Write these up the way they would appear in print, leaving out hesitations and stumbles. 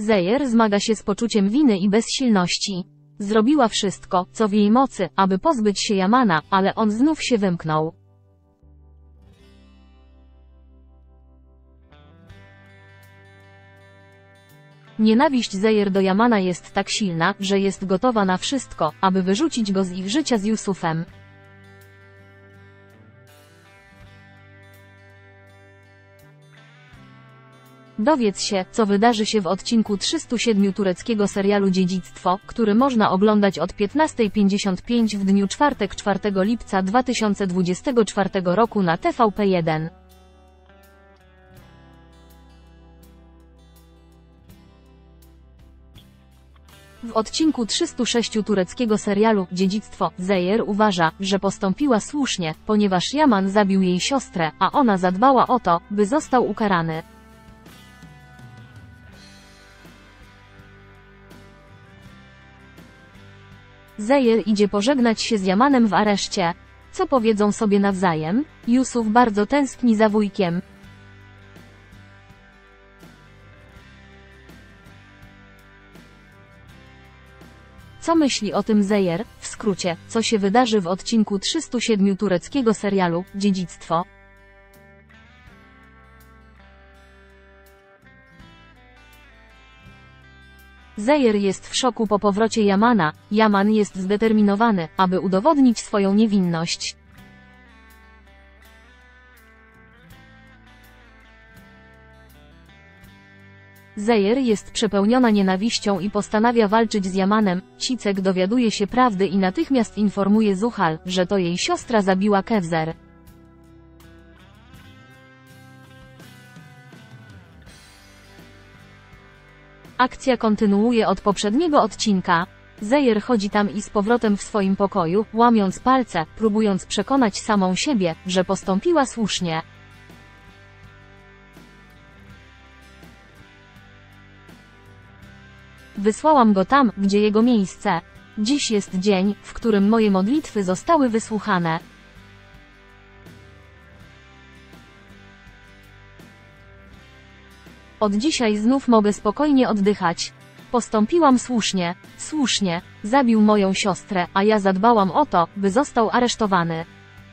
Zejer zmaga się z poczuciem winy i bezsilności. Zrobiła wszystko, co w jej mocy, aby pozbyć się Yamana, ale on znów się wymknął. Nienawiść Zejer do Yamana jest tak silna, że jest gotowa na wszystko, aby wyrzucić go z ich życia z Yusufem. Dowiedz się, co wydarzy się w odcinku 307 tureckiego serialu Dziedzictwo, który można oglądać od 15:55 w dniu czwartek 4 lipca 2024 roku na TVP1. W odcinku 306 tureckiego serialu Dziedzictwo Zejer uważa, że postąpiła słusznie, ponieważ Yaman zabił jej siostrę, a ona zadbała o to, by został ukarany. Zejer idzie pożegnać się z Yamanem w areszcie. Co powiedzą sobie nawzajem? Yusuf bardzo tęskni za wujkiem. Co myśli o tym Zejer? W skrócie, co się wydarzy w odcinku 307 tureckiego serialu Dziedzictwo? Zejer jest w szoku po powrocie Yamana. Yaman jest zdeterminowany, aby udowodnić swoją niewinność. Zejer jest przepełniona nienawiścią i postanawia walczyć z Yamanem. Cicek dowiaduje się prawdy i natychmiast informuje Zuhal, że to jej siostra zabiła Kevzer. Akcja kontynuuje od poprzedniego odcinka. Zejer chodzi tam i z powrotem w swoim pokoju, łamiąc palce, próbując przekonać samą siebie, że postąpiła słusznie. Wysłałam go tam, gdzie jego miejsce. Dziś jest dzień, w którym moje modlitwy zostały wysłuchane. Od dzisiaj znów mogę spokojnie oddychać. Postąpiłam słusznie. Słusznie. Zabił moją siostrę, a ja zadbałam o to, by został aresztowany.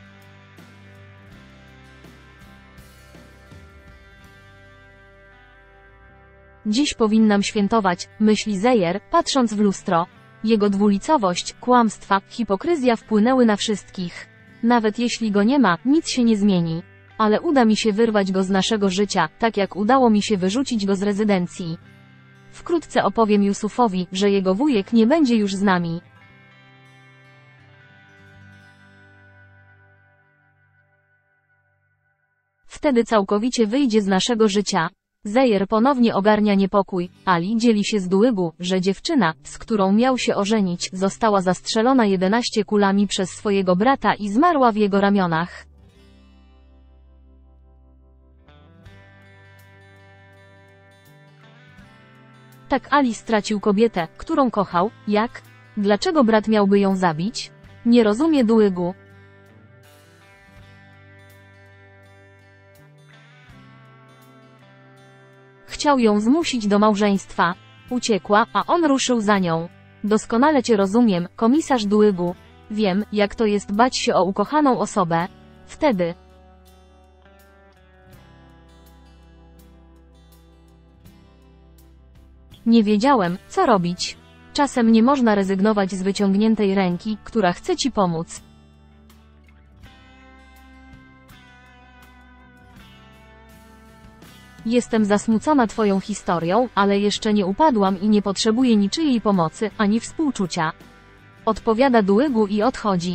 Dziś powinnam świętować, myśli Zejer, patrząc w lustro. Jego dwulicowość, kłamstwa, hipokryzja wpłynęły na wszystkich. Nawet jeśli go nie ma, nic się nie zmieni. Ale uda mi się wyrwać go z naszego życia, tak jak udało mi się wyrzucić go z rezydencji. Wkrótce opowiem Yusufowi, że jego wujek nie będzie już z nami. Wtedy całkowicie wyjdzie z naszego życia. Zejer ponownie ogarnia niepokój. Ali dzieli się z Dułygu, że dziewczyna, z którą miał się ożenić, została zastrzelona 11 kulami przez swojego brata i zmarła w jego ramionach. Tak Ali stracił kobietę, którą kochał. Jak? Dlaczego brat miałby ją zabić? Nie rozumie Dułygu. Chciał ją zmusić do małżeństwa. Uciekła, a on ruszył za nią. Doskonale cię rozumiem, komisarz Dułygu. Wiem, jak to jest bać się o ukochaną osobę. Wtedy. Nie wiedziałem, co robić. Czasem nie można rezygnować z wyciągniętej ręki, która chce ci pomóc. Jestem zasmucona twoją historią, ale jeszcze nie upadłam i nie potrzebuję niczyjej pomocy, ani współczucia. Odpowiada Dułygu i odchodzi.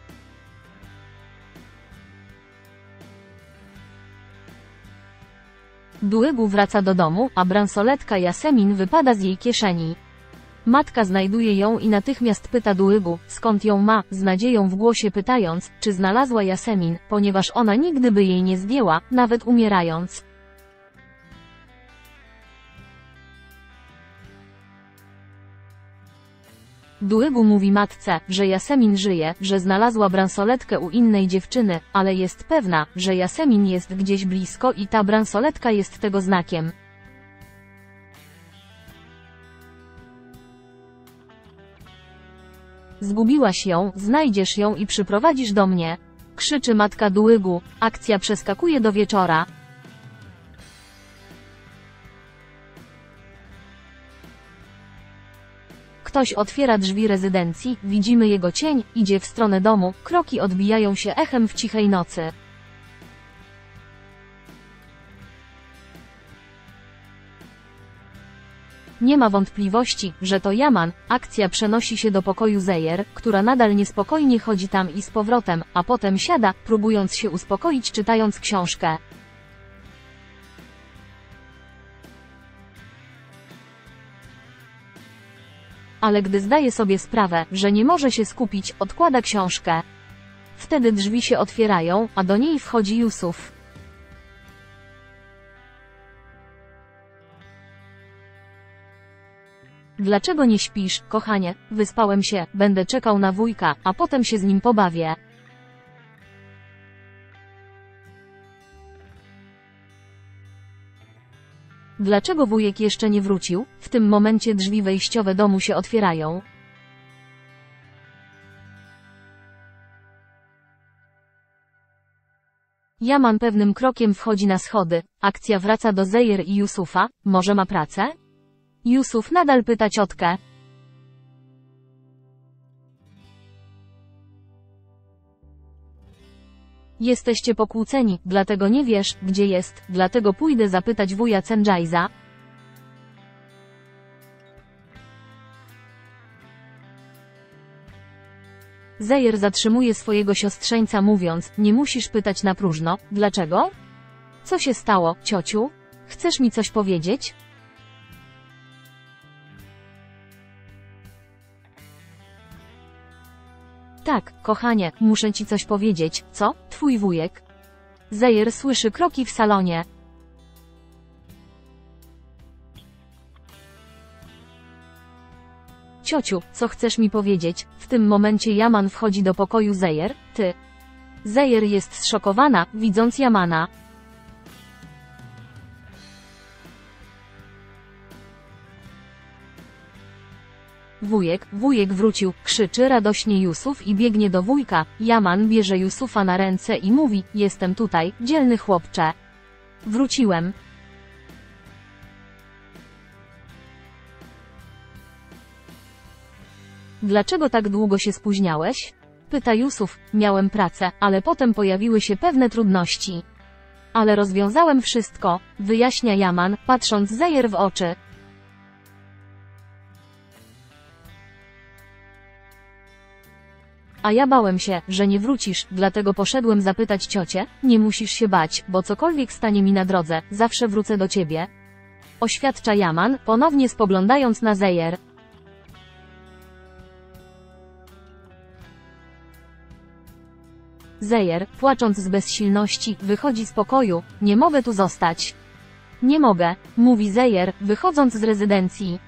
Dułygu wraca do domu, a bransoletka Yasemin wypada z jej kieszeni. Matka znajduje ją i natychmiast pyta Dułygu, skąd ją ma, z nadzieją w głosie pytając, czy znalazła Yasemin, ponieważ ona nigdy by jej nie zdjęła, nawet umierając. Dułygu mówi matce, że Yasemin żyje, że znalazła bransoletkę u innej dziewczyny, ale jest pewna, że Yasemin jest gdzieś blisko i ta bransoletka jest tego znakiem. Zgubiłaś ją, znajdziesz ją i przyprowadzisz do mnie. Krzyczy matka Dułygu. Akcja przeskakuje do wieczora. Ktoś otwiera drzwi rezydencji, widzimy jego cień, idzie w stronę domu, kroki odbijają się echem w cichej nocy. Nie ma wątpliwości, że to Yaman. Akcja przenosi się do pokoju Zeyer, która nadal niespokojnie chodzi tam i z powrotem, a potem siada, próbując się uspokoić czytając książkę. Ale gdy zdaje sobie sprawę, że nie może się skupić, odkłada książkę. Wtedy drzwi się otwierają, a do niej wchodzi Yusuf. Dlaczego nie śpisz, kochanie? Wyspałem się, będę czekał na wujka, a potem się z nim pobawię. Dlaczego wujek jeszcze nie wrócił? W tym momencie drzwi wejściowe domu się otwierają. Yaman pewnym krokiem wchodzi na schody. Akcja wraca do Zeyer i Yusufa. Może ma pracę? Yusuf nadal pyta ciotkę. Jesteście pokłóceni, dlatego nie wiesz, gdzie jest, dlatego pójdę zapytać wuja Cengiza. Zeyer zatrzymuje swojego siostrzeńca mówiąc, nie musisz pytać na próżno, dlaczego? Co się stało, ciociu? Chcesz mi coś powiedzieć? Tak, kochanie, muszę ci coś powiedzieć, co? Twój wujek. Zeyer słyszy kroki w salonie. Ciociu, co chcesz mi powiedzieć? W tym momencie Yaman wchodzi do pokoju Zeyer. Ty. Zeyer jest zszokowana, widząc Yamana. Wujek wrócił, krzyczy radośnie Yusuf i biegnie do wujka. Yaman bierze Yusufa na ręce i mówi, jestem tutaj, dzielny chłopcze. Wróciłem. Dlaczego tak długo się spóźniałeś? Pyta Yusuf, miałem pracę, ale potem pojawiły się pewne trudności. Ale rozwiązałem wszystko, wyjaśnia Yaman, patrząc Zeyer w oczy. A ja bałem się, że nie wrócisz, dlatego poszedłem zapytać ciocię, nie musisz się bać, bo cokolwiek stanie mi na drodze, zawsze wrócę do ciebie. Oświadcza Yaman, ponownie spoglądając na Zeyer. Zeyer, płacząc z bezsilności, wychodzi z pokoju, nie mogę tu zostać. Nie mogę, mówi Zeyer, wychodząc z rezydencji.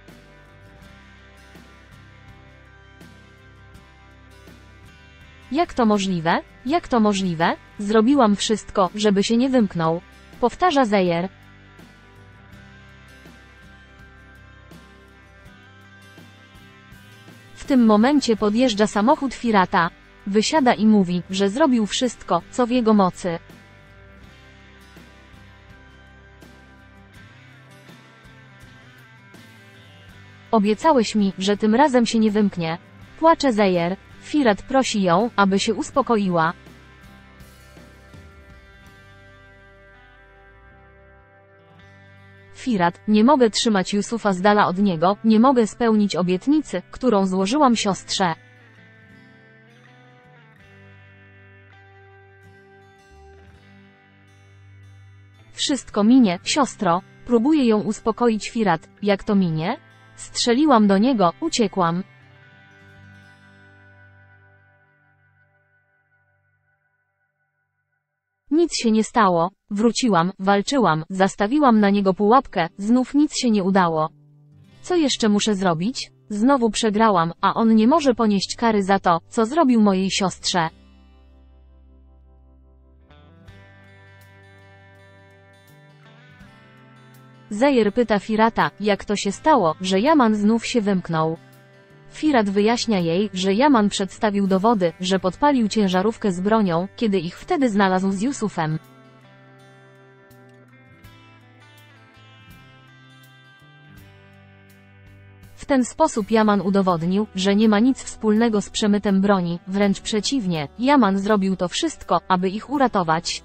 Jak to możliwe? Jak to możliwe? Zrobiłam wszystko, żeby się nie wymknął. Powtarza Zeyer. W tym momencie podjeżdża samochód Firata. Wysiada i mówi, że zrobił wszystko, co w jego mocy. Obiecałeś mi, że tym razem się nie wymknie. Płacze Zeyer. Firat prosi ją, aby się uspokoiła. Firat, nie mogę trzymać Yusufa z dala od niego, nie mogę spełnić obietnicy, którą złożyłam siostrze. Wszystko minie, siostro. Próbuje ją uspokoić Firat. Jak to minie? Strzeliłam do niego, uciekłam. Nic się nie stało. Wróciłam, walczyłam, zastawiłam na niego pułapkę, znów nic się nie udało. Co jeszcze muszę zrobić? Znowu przegrałam, a on nie może ponieść kary za to, co zrobił mojej siostrze. Zeyer pyta Firata, jak to się stało, że Yaman znów się wymknął. Firat wyjaśnia jej, że Yaman przedstawił dowody, że podpalił ciężarówkę z bronią, kiedy ich wtedy znalazł z Yusufem. W ten sposób Yaman udowodnił, że nie ma nic wspólnego z przemytem broni, wręcz przeciwnie, Yaman zrobił to wszystko, aby ich uratować.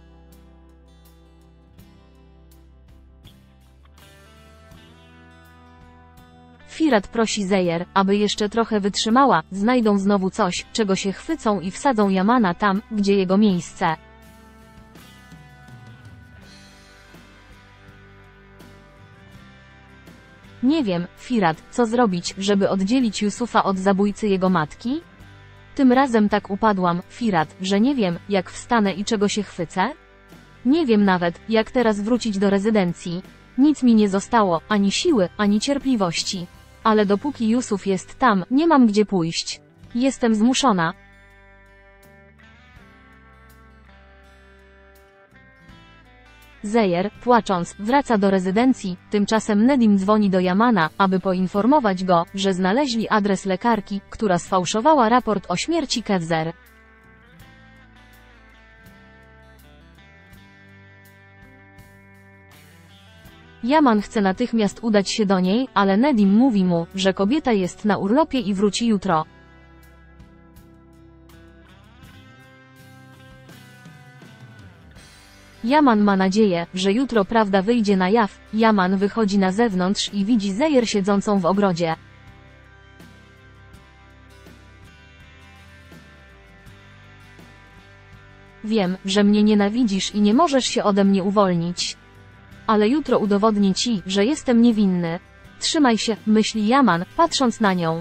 Firat prosi Zejer, aby jeszcze trochę wytrzymała, znajdą znowu coś, czego się chwycą i wsadzą Yamana tam, gdzie jego miejsce. Nie wiem, Firat, co zrobić, żeby oddzielić Yusufa od zabójcy jego matki? Tym razem tak upadłam, Firat, że nie wiem, jak wstanę i czego się chwycę? Nie wiem nawet, jak teraz wrócić do rezydencji. Nic mi nie zostało, ani siły, ani cierpliwości. Ale dopóki Yusuf jest tam, nie mam gdzie pójść. Jestem zmuszona. Zejer, płacząc, wraca do rezydencji, tymczasem Nedim dzwoni do Yamana, aby poinformować go, że znaleźli adres lekarki, która sfałszowała raport o śmierci Kevzer. Yaman chce natychmiast udać się do niej, ale Nedim mówi mu, że kobieta jest na urlopie i wróci jutro. Yaman ma nadzieję, że jutro prawda wyjdzie na jaw. Yaman wychodzi na zewnątrz i widzi Zejer siedzącą w ogrodzie. Wiem, że mnie nienawidzisz i nie możesz się ode mnie uwolnić. Ale jutro udowodnię ci, że jestem niewinny. Trzymaj się, myśli Yaman, patrząc na nią.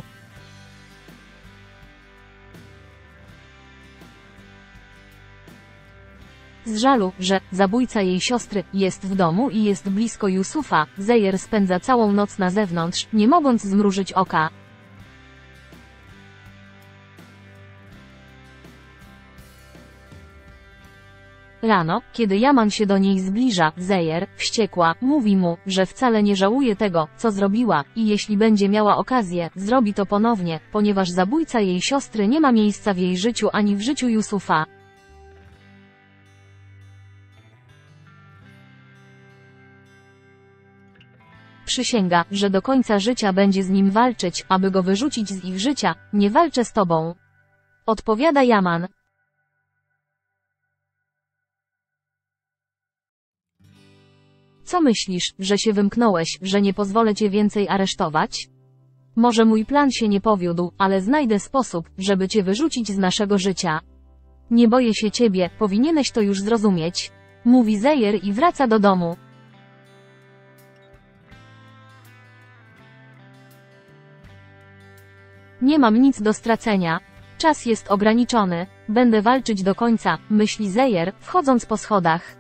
Z żalu, że zabójca jej siostry jest w domu i jest blisko Yusufa, Zejer spędza całą noc na zewnątrz, nie mogąc zmrużyć oka. Rano, kiedy Yaman się do niej zbliża, Zejer, wściekła, mówi mu, że wcale nie żałuje tego, co zrobiła, i jeśli będzie miała okazję, zrobi to ponownie, ponieważ zabójca jej siostry nie ma miejsca w jej życiu ani w życiu Yusufa. Przysięga, że do końca życia będzie z nim walczyć, aby go wyrzucić z ich życia. Nie walczę z tobą. Odpowiada Yaman. Co myślisz, że się wymknąłeś, że nie pozwolę cię więcej aresztować? Może mój plan się nie powiódł, ale znajdę sposób, żeby cię wyrzucić z naszego życia. Nie boję się ciebie, powinieneś to już zrozumieć. Mówi Zejer i wraca do domu. Nie mam nic do stracenia. Czas jest ograniczony. Będę walczyć do końca, myśli Zejer, wchodząc po schodach.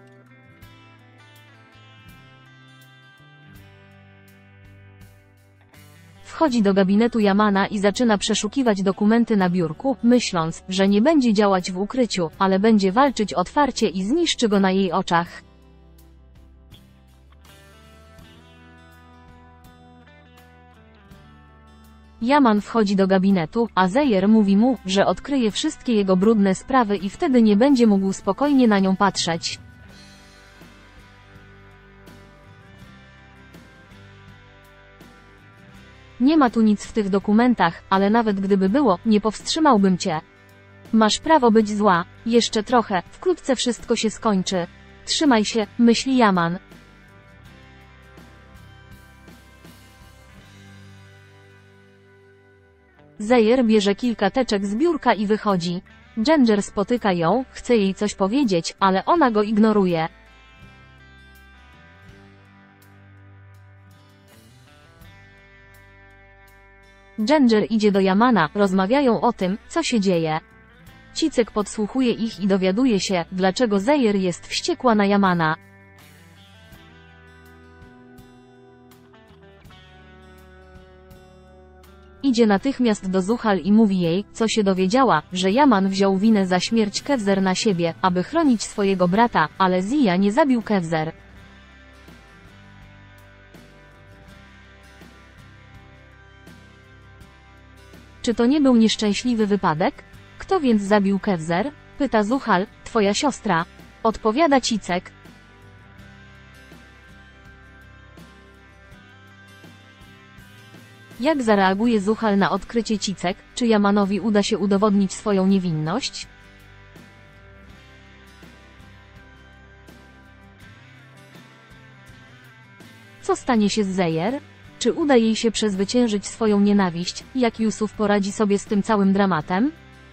Wchodzi do gabinetu Yamana i zaczyna przeszukiwać dokumenty na biurku, myśląc, że nie będzie działać w ukryciu, ale będzie walczyć otwarcie i zniszczy go na jej oczach. Yaman wchodzi do gabinetu, a Zejer mówi mu, że odkryje wszystkie jego brudne sprawy i wtedy nie będzie mógł spokojnie na nią patrzeć. Nie ma tu nic w tych dokumentach, ale nawet gdyby było, nie powstrzymałbym cię. Masz prawo być zła. Jeszcze trochę, wkrótce wszystko się skończy. Trzymaj się, myśli Yaman. Zejer bierze kilka teczek z biurka i wychodzi. Ginger spotyka ją, chce jej coś powiedzieć, ale ona go ignoruje. Ginger idzie do Yamana, rozmawiają o tym, co się dzieje. Cicek podsłuchuje ich i dowiaduje się, dlaczego Zejer jest wściekła na Yamana. Idzie natychmiast do Zuhal i mówi jej, co się dowiedziała, że Yaman wziął winę za śmierć Kevzer na siebie, aby chronić swojego brata, ale Zia nie zabił Kevzer. Czy to nie był nieszczęśliwy wypadek? Kto więc zabił Kewser? Pyta Zuhal, twoja siostra. Odpowiada Cicek. Jak zareaguje Zuhal na odkrycie Cicek? Czy Yamanowi uda się udowodnić swoją niewinność? Co stanie się z Zejer? Czy uda jej się przezwyciężyć swoją nienawiść? Jak Yusuf poradzi sobie z tym całym dramatem?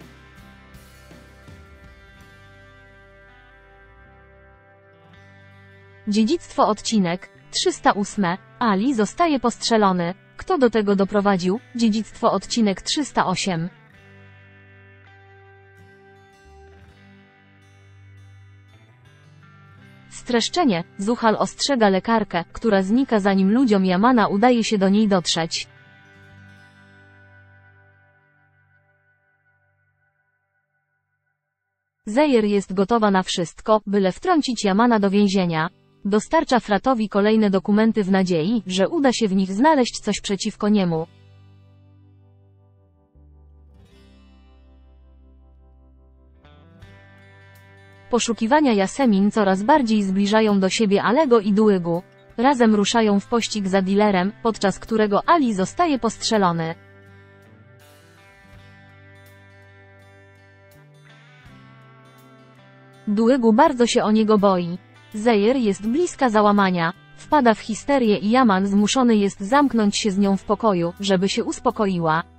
Dziedzictwo odcinek 308. Ali zostaje postrzelony. Kto do tego doprowadził? Dziedzictwo odcinek 308. Streszczenie. Zuhal ostrzega lekarkę, która znika zanim ludziom Yamana udaje się do niej dotrzeć. Zejer jest gotowa na wszystko, byle wtrącić Yamana do więzienia. Dostarcza Fratowi kolejne dokumenty w nadziei, że uda się w nich znaleźć coś przeciwko niemu. Poszukiwania Yasemin coraz bardziej zbliżają do siebie Alego i Duigu. Razem ruszają w pościg za dealerem, podczas którego Ali zostaje postrzelony. Duigu bardzo się o niego boi. Zejer jest bliska załamania. Wpada w histerię i Yaman zmuszony jest zamknąć się z nią w pokoju, żeby się uspokoiła.